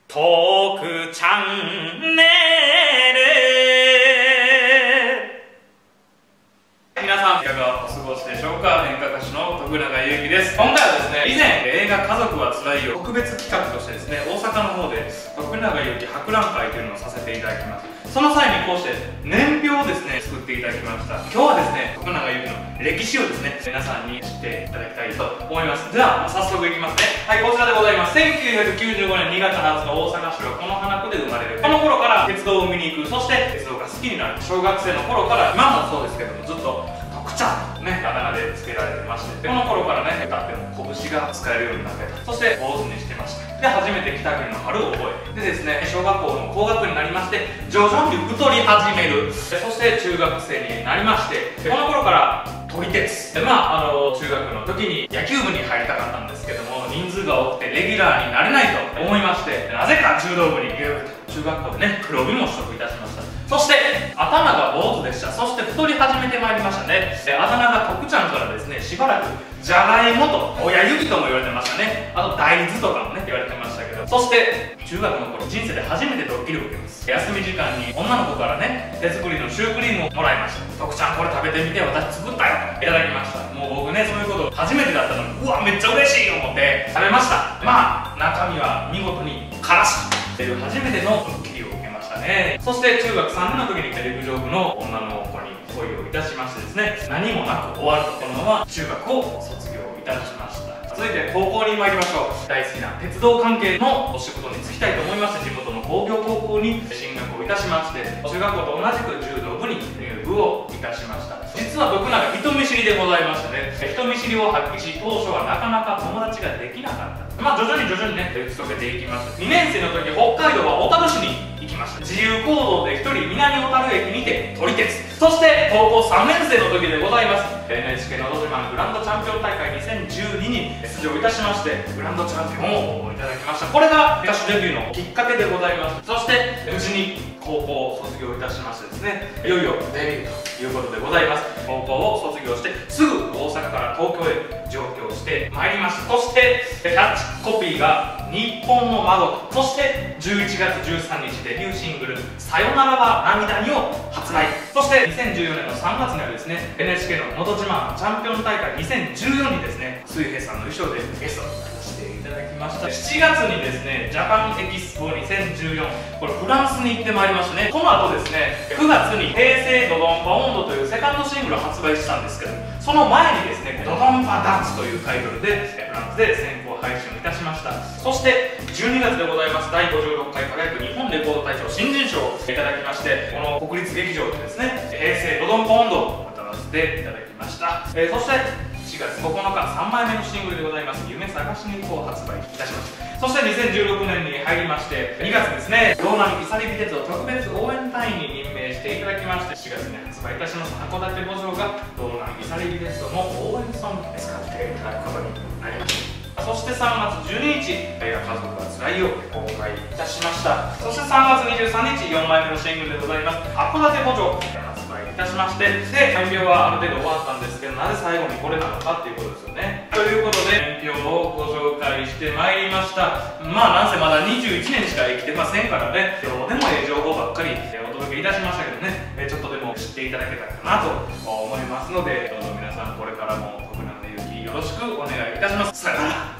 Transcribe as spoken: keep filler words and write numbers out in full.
トークチャンネル。皆さんいかがお過ごしでしょうか。演歌歌手の徳永ゆうきです。今回はですね、以前映画「家族はつらいよ」特別企画としてですね、大阪の方で徳永ゆうき博覧会というのをさせていただきます。その際にこうして年表をですね作っていただきました。今日はですね、徳永ゆうきの歴史をですね皆さんに知っていただきたいと思います。では早速いきますね。はい、こちらでございます。せんきゅうひゃくきゅうじゅうごねんにがつはつか大阪市は此花区で生まれる。この頃から鉄道を見に行く、そして鉄道が好きになる。小学生の頃から今もそうですけどもずっと徳ちゃんとねあだ名で付けられてまして、この頃からね歌っても拳が使えるようになってた。そして坊主にしてました。で初めて北国の春を覚えでですね、小学校の高学年になりまして徐々に太り始める。そして中学生になりまして、この頃から撮り鉄で、まああの中学の時に野球部に入りたかったんですけども、人数が多くてレギュラーになれないと思いまして、なぜか柔道部に入部と、中学校でね黒帯も取得いたしました。そして頭が坊主でした。そして太り始めてまいりましたね。あだ名が徳ちゃんからですね、しばらくじゃがいもと親指とも言われてましたね。あと大豆とかもね言われてましたけど、そして中学の頃人生で初めてドッキリを受けます。休み時間に女の子からね手作りのシュークリームをもらいました。徳ちゃんこれ食べてみて、私作ったよといただきました。もう僕ねそういうこと初めてだったのに、うわめっちゃ嬉しいと思って食べました。まあ中身は見事にからしという初めてのドッキリを受けましたね。そして中学さんねんの時に陸上部の女の子に恋をいたしましてですね、何もなく終わるとこのまま中学を卒業いたしました。続いて高校に参りましょう。大好きな鉄道関係のお仕事に就きたいと思いまして、地元の工業高校に進学をいたしまして、中学校と同じく柔道部に入部をいたしました。実は徳永人見知りでございましてね、人見知りを発揮し当初はなかなか友達ができなかった。まあ徐々に徐々にね打ち解けていきました。にねん生の時北海道は小樽市に行きました。自由行動でひとり南小樽駅にて撮り鉄。そして高校さんねん生の時でございます、 エヌエイチケー のど自慢グランドチャンピオン大会にせんじゅうにに出場いたしまして、グランドチャンピオンをいただきました。これが歌手デビューのきっかけでございます。そして無事に高校を卒業いたしましてですね、いよいよデビューということでございます。高校を卒業してすぐ大阪から東京へ上京してまいりました。そしてキャッチコピーが日本の窓と、そしてじゅういちがつじゅうさんにちデビューシングル「さよならは涙に」を発売。そしてにせんじゅうよねんのさんがつにはですね エヌエイチケー ののど自慢チャンピオン大会にせんじゅうよんにですね水平さんの衣装でゲストに出していただきました。しちがつにですねジャパンエキスポにせんじゅうよん、これフランスに行ってまいりましてね、この後ですねくがつに「平成ドドンパ温度」というセカンドシングルを発売したんですけど、その前にですね「ドドンパダンス」というタイトルでフランスで先行配信をいたしました。そしてじゅうにがつでございます、だいごじゅうろっかい輝く日本レコード大賞新人賞をいただきまして、この国立劇場でですね「平成ドドンパ温度」を歌わせていただきました。えー、そしてしがつここのかさんまいめのシングルでございます「夢探しに行こう」を発売いたしました。そしてにせんじゅうろくねんに入りましてにがつですね、道南いさりび鉄道特別応援隊員に任命していただきまして、しがつに発売いたします函館五条が道南いさりび鉄道の応援ソングで使っていただくことになりました。そしてさんがつじゅうににち「映画家族はつらいよ」を公開いたしました。そしてさんがつにじゅうさんにちよんまいめのシングルでございます函館五条発売いたしまして、で年表はある程度終わったんですけど、なぜ最後にこれなのかっていうことですよね。ということで年表をご紹介してまいりました。まあなんせまだにじゅういちねんしか生きてませんからね、どうでもええ情報ばっかりお届けいたしましたけどね、ちょっとでも知っていただけたらなと思いますので、どうぞ皆さんこれからも徳永ゆうきよろしくお願いいたします。さよなら。